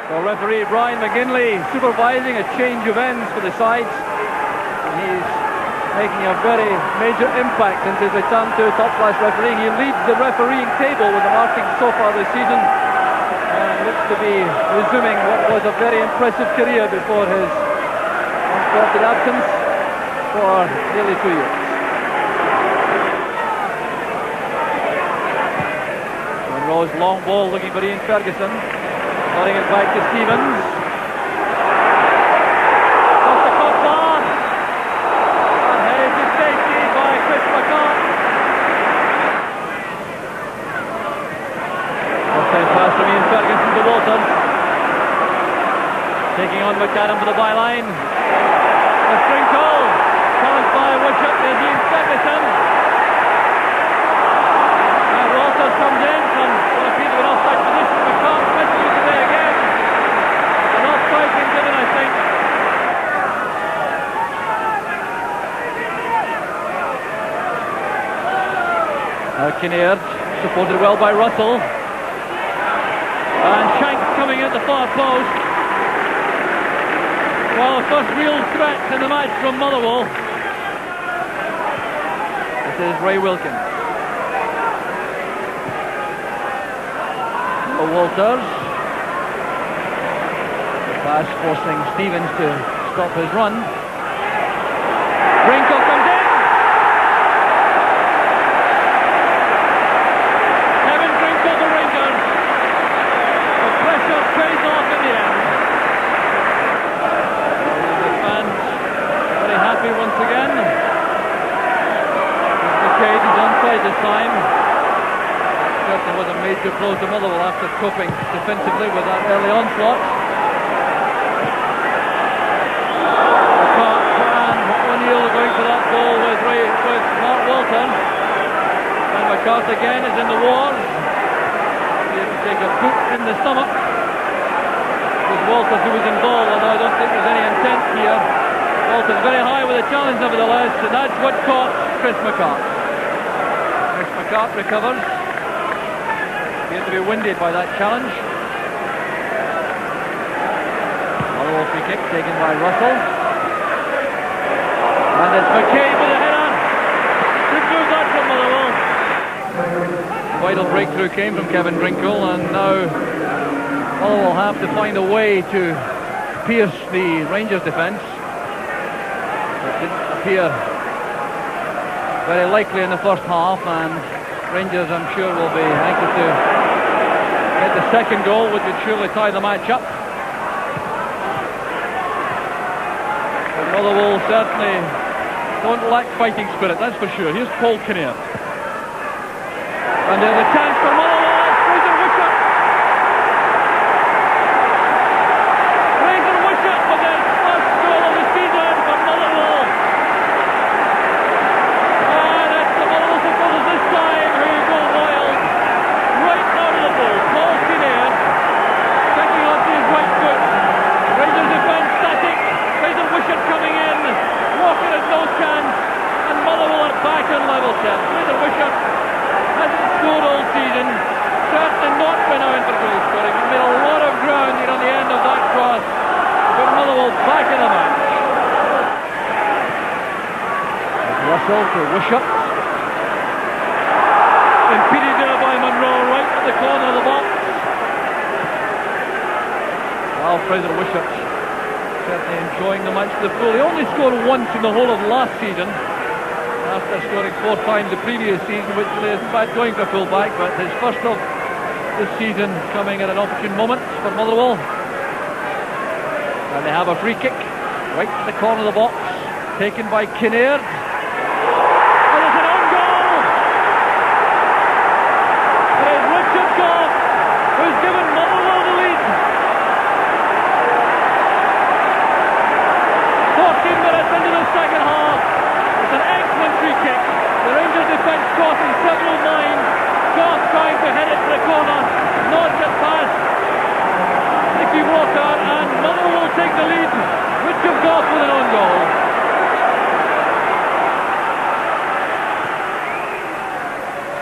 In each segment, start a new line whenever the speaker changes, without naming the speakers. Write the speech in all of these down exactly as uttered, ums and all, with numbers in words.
So referee Brian McGinley supervising a change of ends for the sides. And he's making a very major impact into his return to top-class refereeing. He leads the refereeing table with the marking so far this season, and looks to be resuming what was a very impressive career before his unfortunate absence for nearly two years. Monroe's long ball looking for Ian Ferguson, putting it back to Stevens. Off the crossbar, and headed to safety by Chris McCart. First time pass from Ian Ferguson to Walters, taking on McAdam for the byline. The Drinkell, challenged by Wishart, there's Ian Ferguson. And Walters comes in from what appears to be an offside position. McCart misses it away again. An offside been given, I think. Now Kinnaird, supported well by Russell. And Shanks coming at the far post. Well, the first real threat in the match from Motherwell. This is Ray Wilkins. For Walters. The pass forcing Stevens to stop his run. Drinkell comes in. Kevin Drinkell, the Rangers. The pressure pays off in the end. Happy once again. McCabe is onside this time. Certainly was a major blow to Motherwell after coping defensively with that early onslaught. McCart and O'Neill going for that ball with Ray, with Mark Walton. And McCart again is in the wars. He had to take a boot in the stomach. It was Walters who was involved, although I don't think there's any intent here. Walters very high with a challenge nevertheless, and that's what caught Chris McCart. Chris McCart recovers. He had to be winded by that challenge. Motherwell free kick taken by Russell. And it's McCabe with a header. Good move that from Motherwell. Vital breakthrough came from Kevin Drinkell, and now Motherwell have to find a way to pierce the Rangers defence. Didn't appear very likely in the first half, and Rangers, I'm sure, will be anxious to get the second goal, which would surely tie the match up. But Motherwell certainly don't lack fighting spirit, that's for sure. Here's Paul Kinnaird. And there's a chance for Motherwell. It's Fraser Wishart. Fraser Wishart for the first goal of the season for Motherwell. And it's the Motherwell supporters this time who go wild. Right out of the ball. Paul Kinnaird checking onto his right foot. Rangers defence static. Fraser Wishart coming in. Walker has no chance. And Motherwell are back on level set. Fraser Wishart hasn't scored all season. Certainly not been out for goal scoring. He made a lot of ground here on the end of that cross. But Motherwell back in the match. Russell to Wishart. Impeded there by Monroe right at the corner of the box. Well, Fraser Wishart certainly enjoying the match to the full. He only scored once in the whole of last season, after scoring four times the previous season, which is bad going for full-back, but his first of this season coming at an opportune moment for Motherwell. And they have a free kick right to the corner of the box, taken by Kinnaird. And it's an own goal! It is Richard Gough who's given Motherwell the lead. fourteen minutes into the second half. It's an excellent free kick. The Rangers defence caught in several minds. Gough trying to head it to the corner. Not get past Nicky Walker, and Motherwell will take the lead. Richard Gough with an own goal.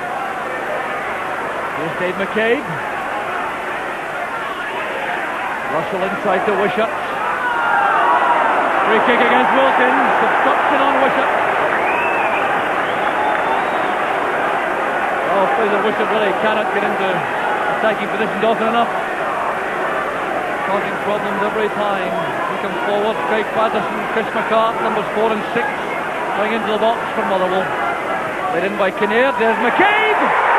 Here's Dave McCabe. Russell inside to Wishart. Free kick against Wilkins. Obstruction on Wishart. Oh, Fraser Wishart really cannot get into attacking positions often enough. Causing problems every time. He comes forward. Craig Patterson, Chris McCart, numbers four and six, going into the box for Motherwell. Led in by Kinnear. There's McCabe.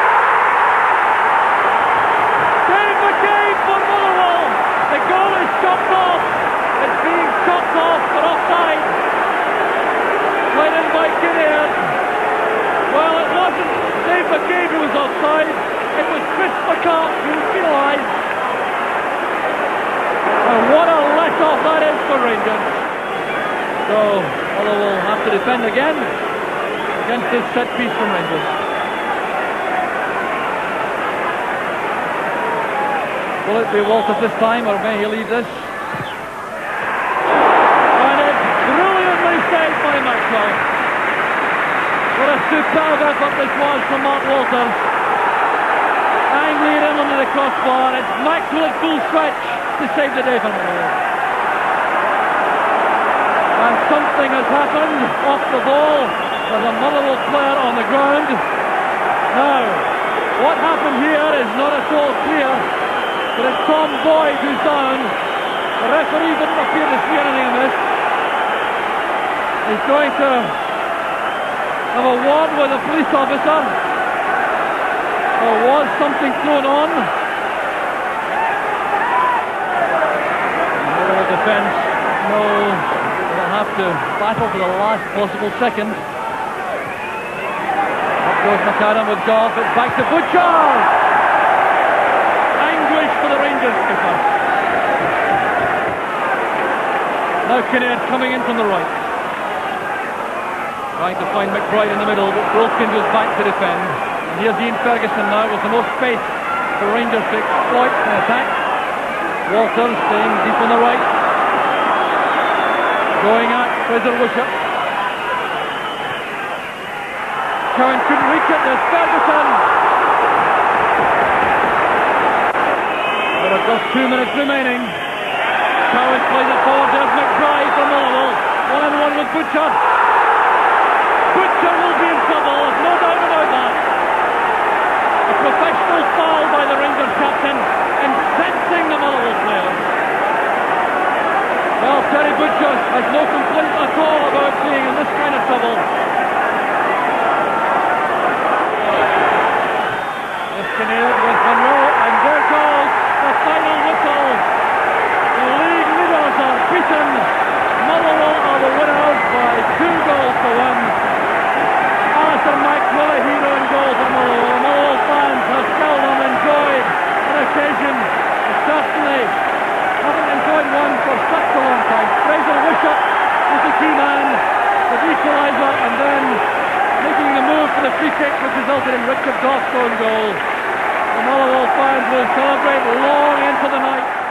Dave McCabe for Motherwell. The goal is chopped off. It's being chopped off for offside. Led in by Kinnear. Well, it wasn't Dave McCabe who was offside. It was Chris McCart who was penalised. And what a let-off that is for Rangers. So, Motherwell will have to defend again against this set piece from Rangers. Will it be Walters this time, or may he leave this? And it's brilliantly saved by Maxwell. What a superb effort this was from Mark Walters. Angling it in under the crossbar. It's Maxwell at full stretch to save the day for Motherwell. And something has happened off the ball. There's a Motherwell player on the ground. Now, what happened here is not at all clear, but it's Tom Boyd who's down. The referee didn't appear to see anything in this. He's going to have a word with a police officer. There was something thrown on. Motherwell defence, no, they'll have to battle for the last possible second. Up goes McAdam with Gough. It's back to Butcher. Anguish for the Rangers skipper. Now Kinnear coming in from the right. Trying to find McBride in the middle, but Wilkins goes back to defend. And here's Ian Ferguson now with the most space for Rangers to exploit and attack. Walters staying deep on the right. Going at Fraser Wishart. Cowan couldn't reach it. There's Ferguson. There are just two minutes remaining. Cowan plays it forward. There's McBride from Motherwell. One on one with Butcher. Butcher will be in trouble. There's no doubt about that. A professional foul by the Rangers captain, incensing the Motherwell players. Well, Terry Butcher has no complaint at all about being in this kind of trouble. Kinnear with Monroe, and there goes the final whistle. The league leaders are beaten. Motherwell are the winners by two goals to one. Alistair Maxwell, a hero in goal for Motherwell. Motherwell fans have seldom enjoyed an occasion, certainly haven't enjoyed one for such a long time. Fraser Wishart was the key man, the equaliser, and then making the move for the free kick, which resulted in Richard Gough's own goal. The Motherwell fans will celebrate long into the night.